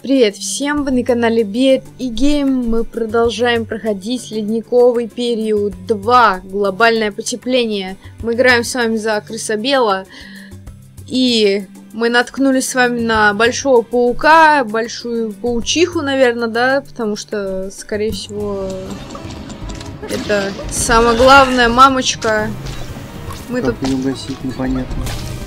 Привет всем, вы на канале Beat и Game. Мы продолжаем проходить ледниковый период 2, глобальное потепление. Мы играем с вами за крысобела. И мы наткнулись с вами на большого паука, большую паучиху, наверное, да? Потому что, скорее всего, это самая главная мамочка. Мы как тут... ее гасить, непонятно.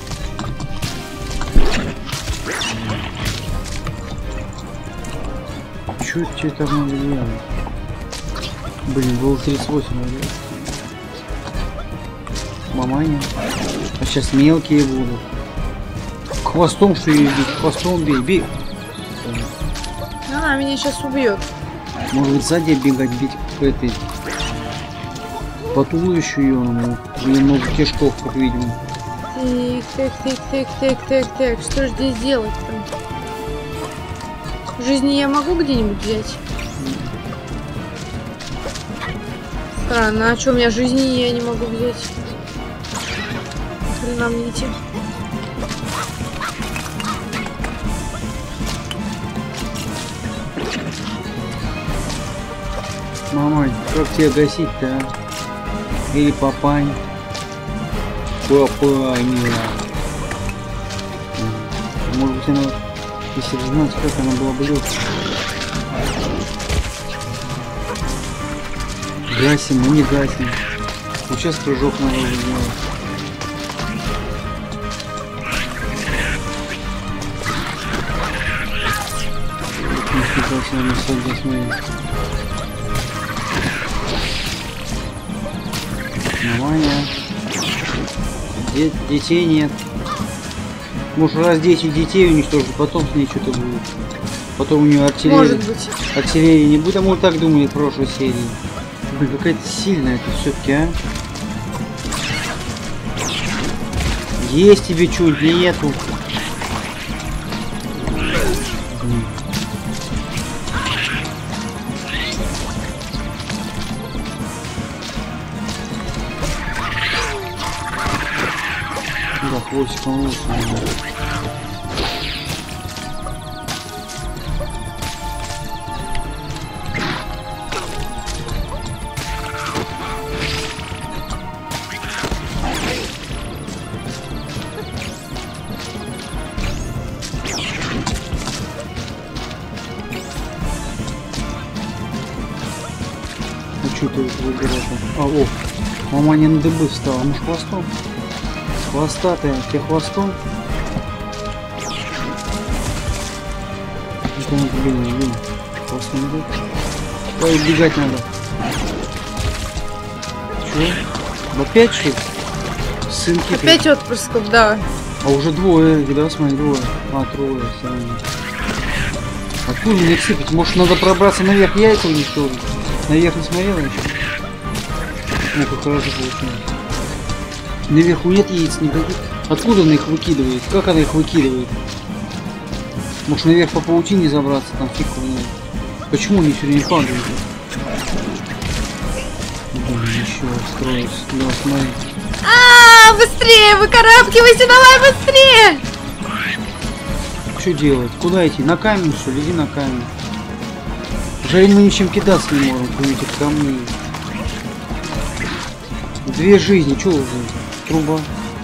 Что это надо делать? Блин, было 38, наверное. Маманя. А сейчас мелкие будут. Хвостом что ее бить? Хвостом бей, бей. Она меня сейчас убьет. Может быть сзади бегать, бить по этой... по туловищу ее, или много кишков, как видим. Так. Что же здесь делать-то? Жизни я могу где-нибудь взять? Странно, а что у меня жизни я не могу взять? Хрена мне идти. Мамань, как тебя гасить-то, а? Или папань? Папаня. Может быть она... Если бы знать, как она была бы легкая. Гасим, мы не гасим. Вот сейчас прыжок надо сделать. Нормально. Детей нет. Может, раз 10 детей уничтожить, потом с ней что-то будет. Потом у нее артиллерия. Может быть. Артиллерии не будет, а мы так думали в прошлой серии. Блин, какая-то сильная это все-таки, а? Есть тебе чуть нету. Да, хвостиком лучше. Что ты выбирал? А, о, мама не на дыбы встала, может хвостом? Хвостатая, тебе хвостом? Блин, хвостом идет. Ой, убегать надо. Че? Опять что ли? Сынки. Опять отпрысков, да. А уже двое, да, смотри, двое. А, трое, сами. Откуда мне сыпать? Может надо пробраться наверх, яйца уничтожить? Наверх не смотрела еще? Ну, как хорошо получилось. Наверху нет яиц никаких. Откуда она их выкидывает? Как она их выкидывает? Может наверх по паутине забраться, там фиг знает. Почему они все время падают? Блин, еще строюсь. Да, смотри. Быстрее, выкарабкивайся, давай быстрее! Что делать? Куда идти? На камень, что ли? Иди на камень. Жаль, мы ничем кидаться не можем, кроме этих камней. 2 жизни, что уже? Труба.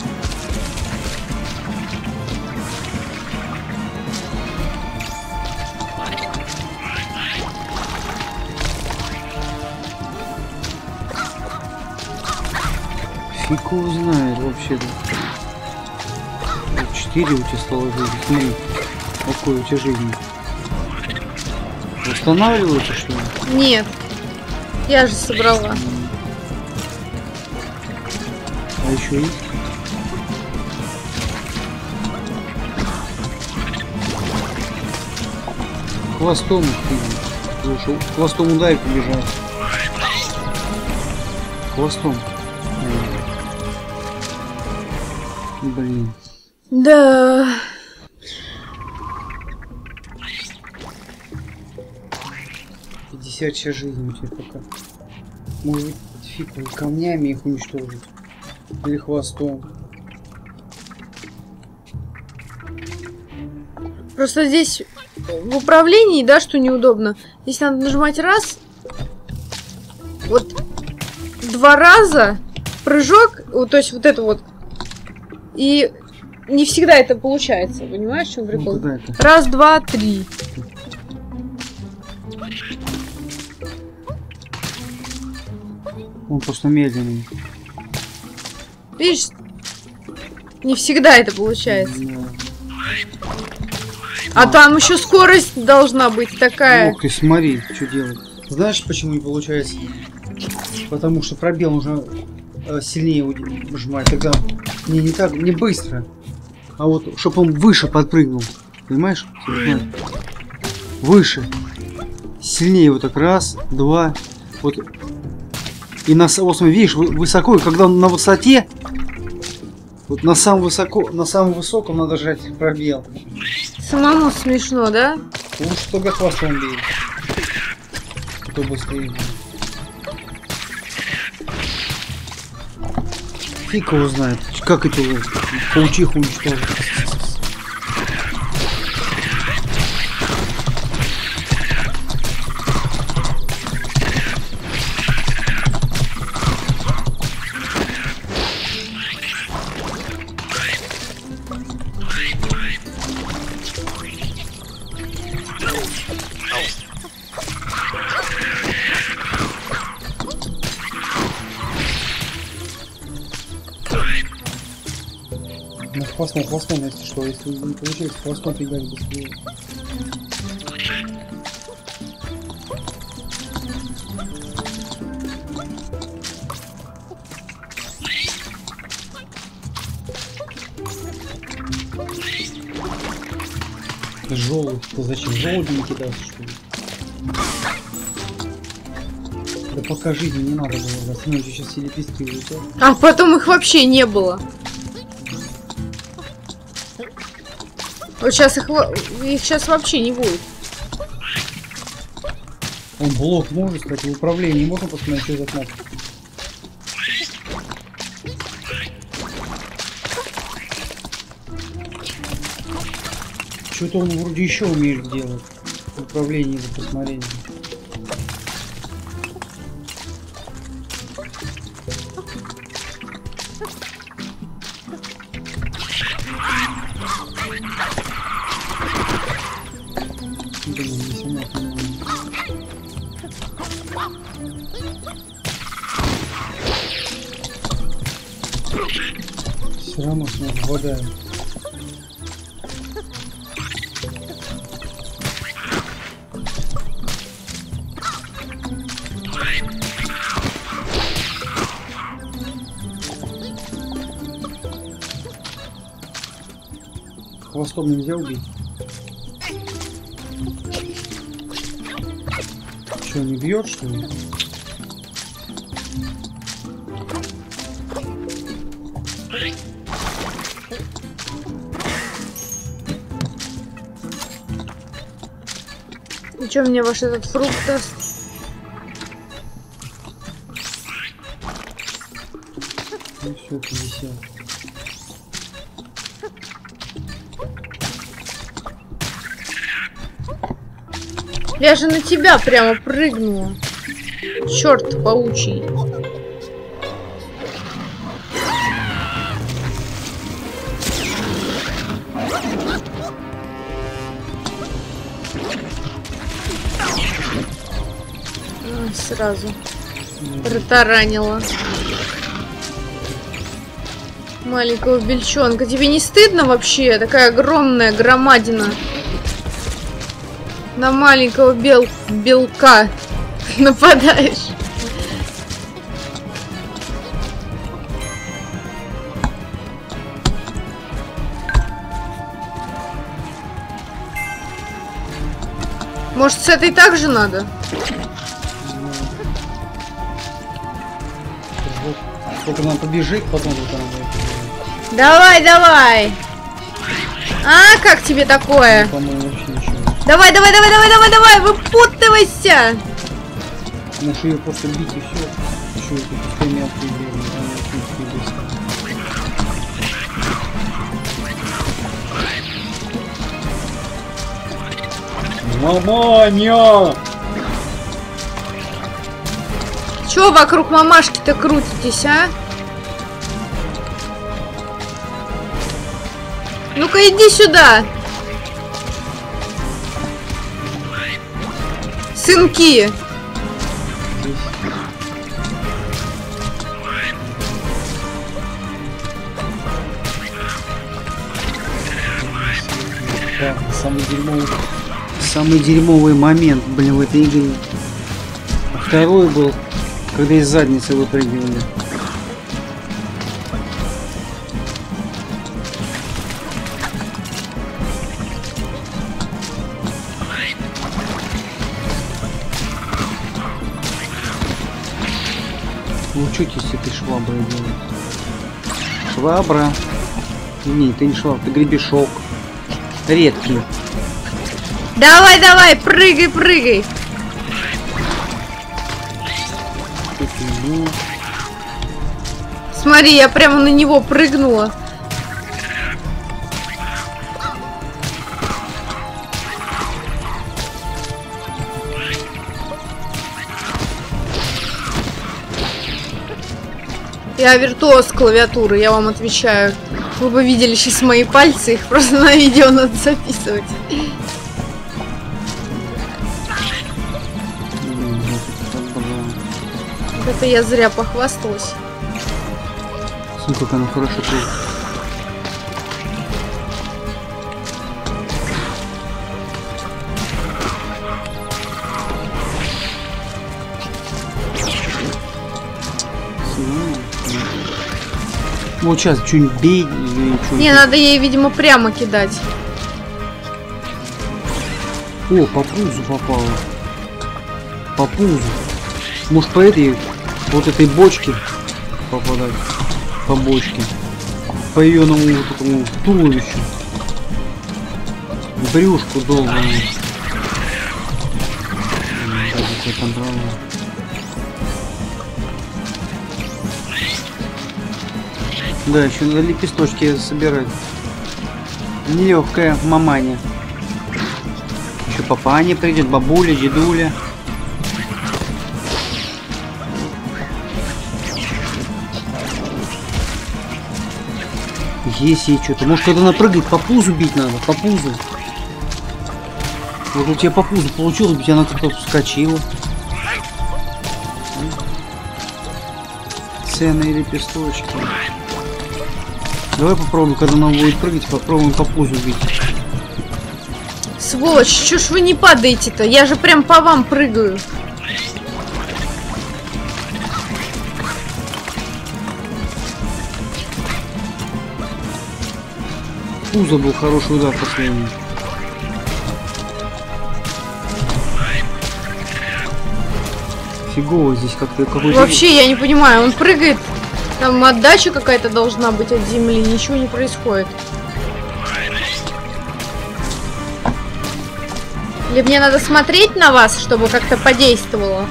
Фиг его знает вообще-то. 4 у тебя стало жизни. Смотри, какой у тебя жизни. Восстанавливается, что ли? Нет. Я же собрала. А еще есть? Хвостом ушел. Хвостом ударить побежал. Хвостом. Блин. Да. Вся жизнь у тебя пока. Может быть, фиг камнями их уничтожить. Или хвостом. Просто здесь в управлении, да, что неудобно. Здесь надо нажимать раз. Вот 2 раза прыжок, вот, то есть вот это вот. И не всегда это получается, понимаешь, в чем прикол? Ну, Раз, 2, 3. Он просто медленный. Видишь, не всегда это получается. Да. А там еще скорость должна быть такая. Ох ты, смотри, что делать. Знаешь, почему не получается? Потому что пробел нужно сильнее нажимать. Тогда не так, не быстро. А вот, чтобы он выше подпрыгнул. Понимаешь? Выше. Сильнее вот так. Раз, два. Вот. И на вот, видишь, высоко. И когда он на высоте, вот на самом высоком надо жать пробел. Самому смешно, да? Лучше только хвостом бей. Кто быстрее. Фиг его знает, как эту паучиху уничтожить. Хвостом, если что, если не получается, хвостом фигать быстрее. Желудь, ты зачем? Желуди не кидаться, что ли? Да пока жизни не надо было, да, смотри, сейчас все лепестки улетят. А потом их вообще не было. Вот сейчас их сейчас вообще не будет. Он блок может, кстати, в управлении не можно посмотреть, что за кнопка. Что-то он вроде еще умеет делать. В управлении, в посмотрении. Все равно с него попадаем. Хвостом нельзя убить. Что, не бьет, что ли? И что мне ваш этот фрукт даст? Ну все, 50. Я же на тебя прямо прыгнула. Черт паучий. Сразу протаранила маленького бельчонка. Тебе не стыдно вообще? Такая огромная громадина. На маленького белка нападаешь. Может, с этой также надо? Только нам побежит, потом вот она будет. Давай, давай. А, как тебе такое? По-моему, вообще ничего. Давай, давай, давай, давай, давай, давай, выпутывайся. Можешь ее просто бить и все. Еще это пускай мелкие делают, а не быстро. Маманя! Чё вокруг мамашки-то крутитесь, а? Ну-ка иди сюда! Сынки! Да, самый дерьмовый момент, блин, в этой игре. Второй был, когда из задницы выпрыгивали. Учитесь этой шваброй делать. Швабра. Не, ты не швабра, ты гребешок. Редкий. Давай, давай, прыгай, прыгай. Смотри, я прямо на него прыгнула. Я виртуоз клавиатуры, я вам отвечаю. Вы бы видели сейчас мои пальцы, их просто на видео надо записывать. Это я зря похвасталась. Смотри, как она хорошо крутит. Вот сейчас что-нибудь бей или что-нибудь. Не, надо ей, видимо, прямо кидать. О, по пузу попало. По пузу. Может по этой, вот этой бочке попадать. По бочке. По ее вот этому туловищу. Брюшку долбаную. Да, еще надо лепесточки собирать. Нелегкая маманя. Еще папаня придет, бабуля, дедуля. Есть ей что-то. Может, когда она прыгает, по пузу бить надо, по пузу. Вот у тебя по пузу получилось бить, она как-то вскочила. Ценные лепесточки. Давай попробуем, когда она будет прыгать, попробуем по пузу бить. Сволочь, чё ж вы не падаете-то? Я же прям по вам прыгаю. Пузо был хороший удар последний. Фигово здесь как-то какой-то... Вообще, я не понимаю, он прыгает, там отдача какая-то должна быть от земли, ничего не происходит. Или мне надо смотреть на вас, чтобы как-то подействовало?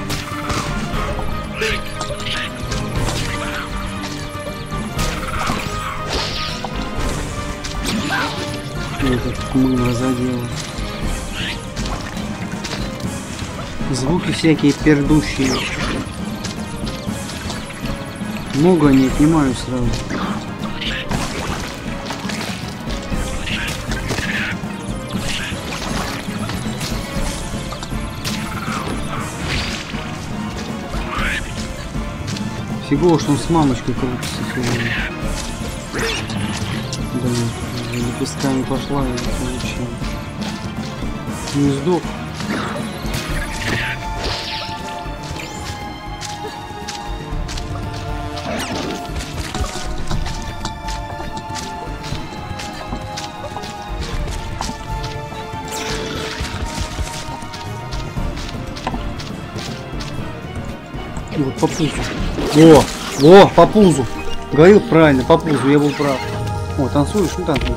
Этот мыло задело. Звуки всякие пердущие. Много не отнимаю сразу. Фигово, что он с мамочкой крутится сегодня. Блин, лепестками пошла и получила. Не сдох. И вот по пузу. О, по пузу. Говорил правильно, по пузу, я был прав. О, танцуешь? Ну танцуй.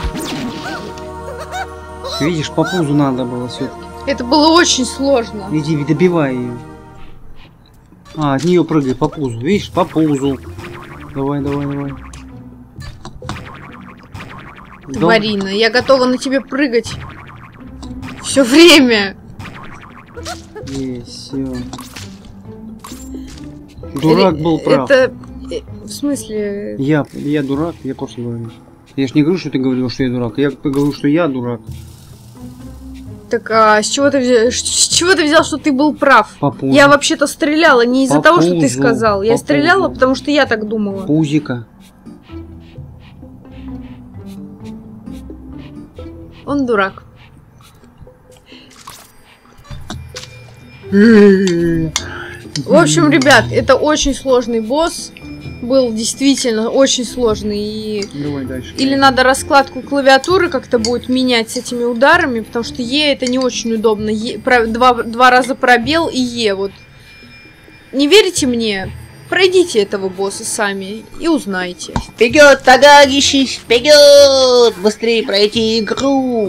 Видишь, по пузу надо было все-таки. Это было очень сложно. Иди, добивай ее. А, от нее прыгай по пузу. Видишь, по пузу. Давай, давай, давай. Тварина, я готова на тебе прыгать. Все время. Все. Дурак был прав. Это... В смысле... Я дурак, я просто говорю. Я ж не говорю, что ты говорил, что я дурак. Я говорю, что я дурак. Так, а с чего ты взял, что ты был прав? Попузу. Я вообще-то стреляла не из-за того, что ты сказал. Я Попузу. стреляла, потому что я так думала. Пузика. Он дурак. В общем, ребят, это очень сложный босс. Был действительно очень сложный. И... Давай дальше. Или надо раскладку клавиатуры как-то будет менять с этими ударами, потому что Е это не очень удобно. Два раза пробел и Е. Вот. Не верите мне? Пройдите этого босса сами и узнайте. Вперед, товарищи, вперед! Быстрее пройти игру!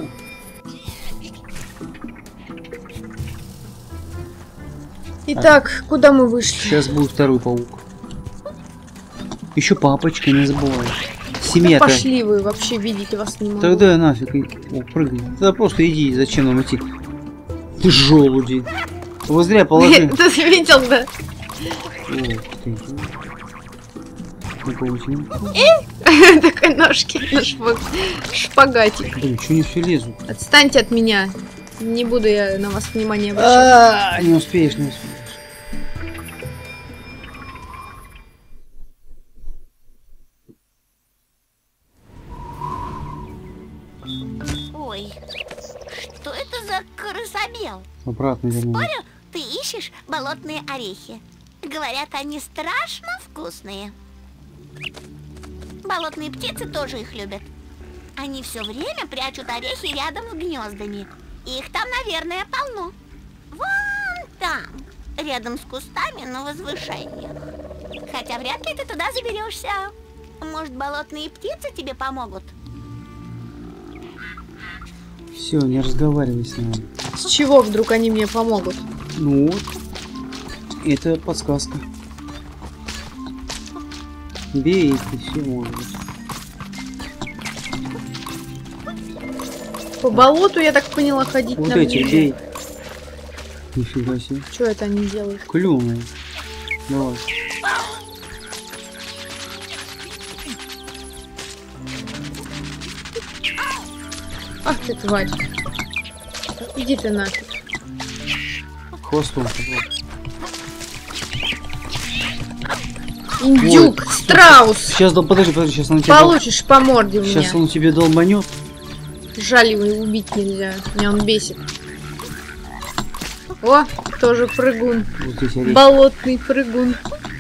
Итак, куда мы вышли? Сейчас будет второй паук. Еще папочка, не забывай. Семья-то. Пошли вы, вообще видеть вас не могу. Тогда нафиг. О, прыгай. Тогда просто иди, зачем нам идти? Ты желуди. Вы зря положи. Ты видел, да? Ух ты. Такой ножки на шпагатик. Блин, что не все лезут? Отстаньте от меня. Не буду я на вас внимания обращать. Не успеешь, не успеешь. Ой, что это за крысобел? Обратно вернусь. Спорю, ты ищешь болотные орехи. Говорят, они страшно вкусные. Болотные птицы тоже их любят. Они все время прячут орехи рядом с гнездами. Их там, наверное, полно. Вон там, рядом с кустами на возвышениях. Хотя вряд ли ты туда заберешься. Может, болотные птицы тебе помогут? Все, не разговаривай с нами. С чего вдруг они мне помогут? Ну вот. Это подсказка. Бей, и все может быть. По болоту, я так поняла, ходить Вот нам эти нельзя. бей. Нифига себе. Что это они делают? Клюнул. Давай. Ах ты, тварь. Иди ты нафиг. Хвостом. Индюк, Вот. страус. Сейчас, да, подожди, сейчас он тебе... Получишь по морде у меня. Сейчас он тебе долбанет. Жаль, его убить нельзя. Меня он бесит. О, тоже прыгун. Вот здесь орехи. Болотный прыгун.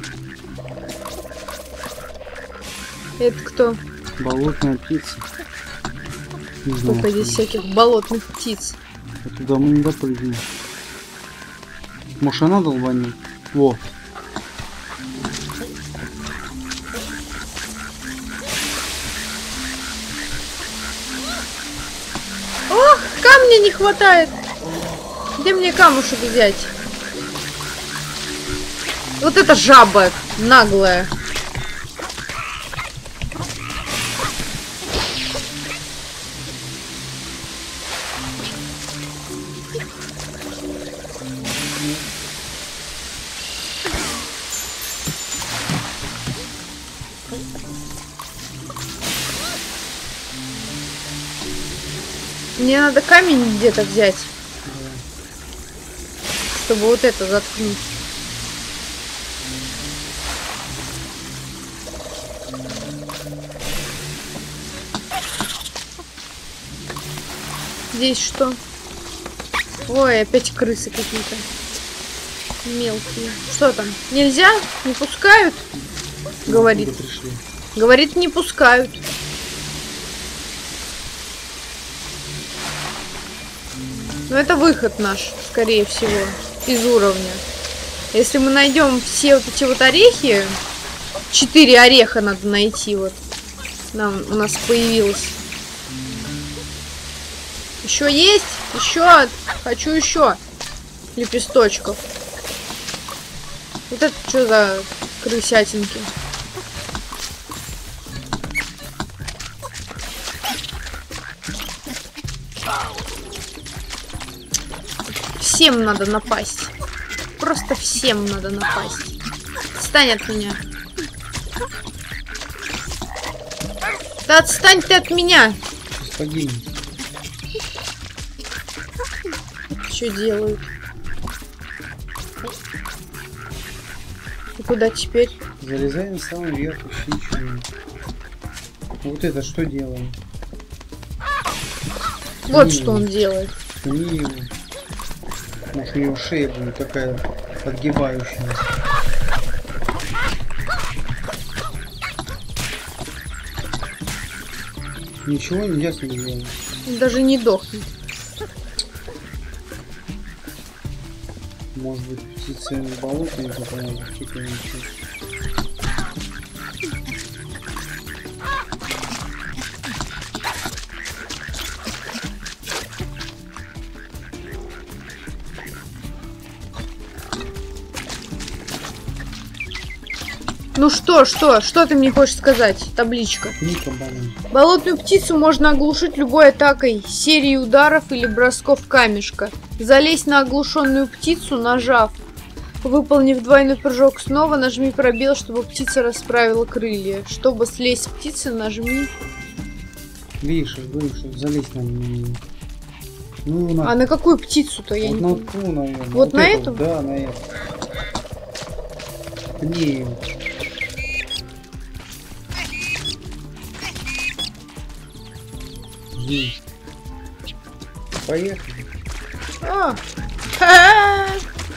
Это кто? Болотная птица. Не знаю. Сколько здесь всяких болотных птиц. А туда мы не допрыгнем. Может, она долбанет? Во. Ох, камня не хватает. Где мне камушек взять? Вот это жаба наглая. Мне надо камень где-то взять, чтобы вот это заткнуть. Здесь что? Ой, опять крысы какие-то. Мелкие. Что там? Нельзя? Не пускают? Говорит. Говорит, не пускают. Но это выход наш, скорее всего, из уровня. Если мы найдем все вот эти вот орехи, 4 ореха надо найти, вот. У нас появилось. Еще есть? Еще? Хочу еще лепесточков. Вот это что за крысятинки? всем надо напасть. Просто всем надо напасть. Отстань от меня. Да отстань ты от меня. Господин. Что делают? И куда теперь? Залезай на самый верх, ищи ничего. Вот это что делаем? Вот что он делает. Ткни его. Может, у него шея будет такая подгибающая. Ничего нельзя с ним делать. Даже не дохнет. Может быть, птицы в болоте не попадают, типа ничего. Ну что ты мне хочешь сказать, табличка? Ника, банан. Болотную птицу можно оглушить любой атакой, серией ударов или бросков камешка. Залезь на оглушенную птицу, нажав. Выполнив двойной прыжок снова, нажми пробел, чтобы птица расправила крылья. Чтобы слезть с птицы, нажми... Видишь, я говорю, что залезть надо на нее. Ну, на... А на какую птицу-то? Я вот не на понимаю. ту, наверное. Вот на эту? Да, на эту. Не. Жди. Поехали. А. Ха-ха.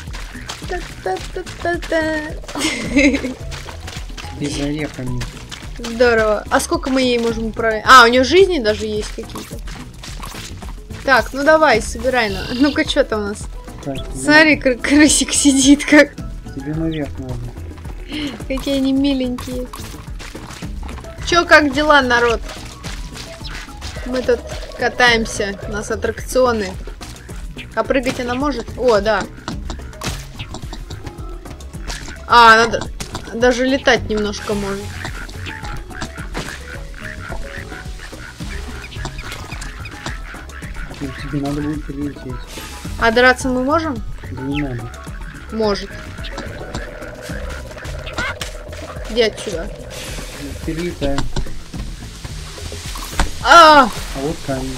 Та-та-та-та-та. Без орехами. Здорово. А сколько мы ей можем управлять? А, у нее жизни даже есть какие-то. Так, ну давай, собирай. Ну-ка, что там у нас? Так, Смотри, крысик сидит как. тебе наверх надо. Какие они миленькие. Чё, как дела, народ? Мы тут катаемся, у нас аттракционы. А прыгать она может? О, да. А, она даже летать немножко может. Ну, тебе надо будет прилететь. А драться мы можем? Да не надо. Может. Иди отсюда. Перелетаем. А! А вот камень.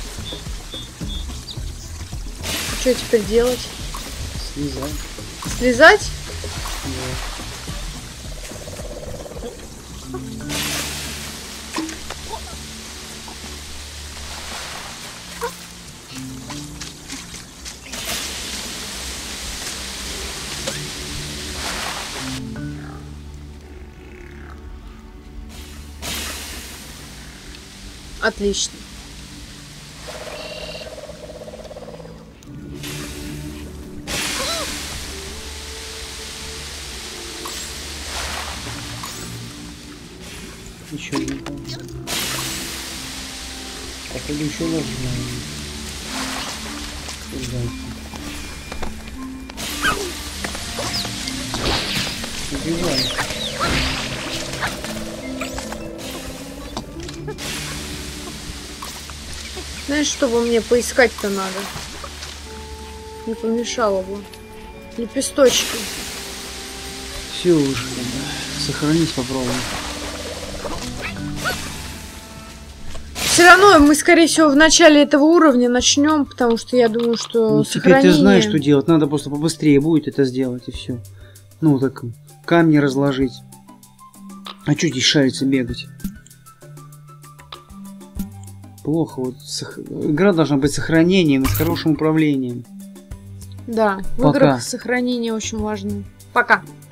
Что теперь делать? Слезай. Слезать? Вот. Отлично. Еще не помню. Походу еще нажимаем. Убиваем. Знаешь, что бы мне поискать-то надо? Не помешало бы. Лепесточки. Все уже. Сохранить попробуем. Все равно мы, скорее всего, в начале этого уровня начнем, потому что я думаю, что Ну, теперь сохранение... ты знаешь, что делать. Надо просто побыстрее будет это сделать, и все. Ну, так, камни разложить. А что здесь шариться бегать? Плохо. Вот игра должна быть с сохранением и с хорошим управлением. Да, в Пока. играх сохранение очень важно. Пока.